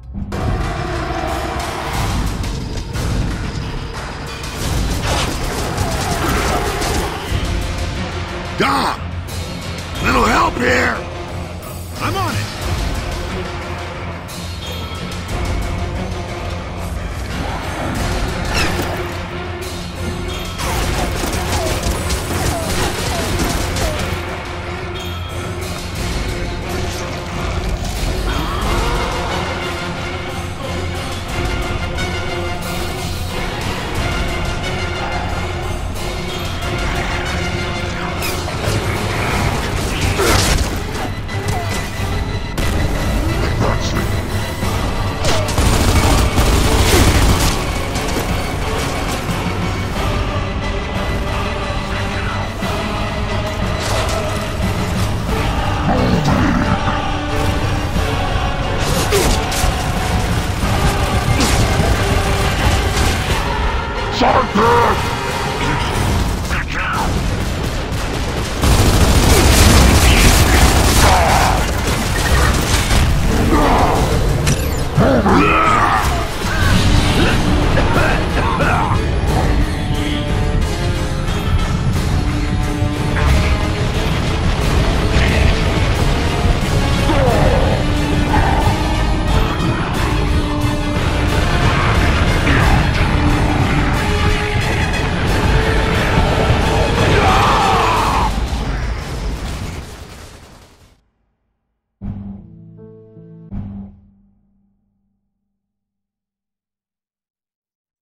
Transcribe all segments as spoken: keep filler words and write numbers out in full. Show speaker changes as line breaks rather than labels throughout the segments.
Doc! Little help here!
I'm on it!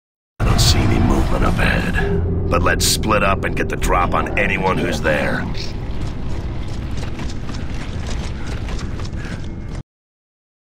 Up ahead. But let's split up and get the drop on anyone who's there.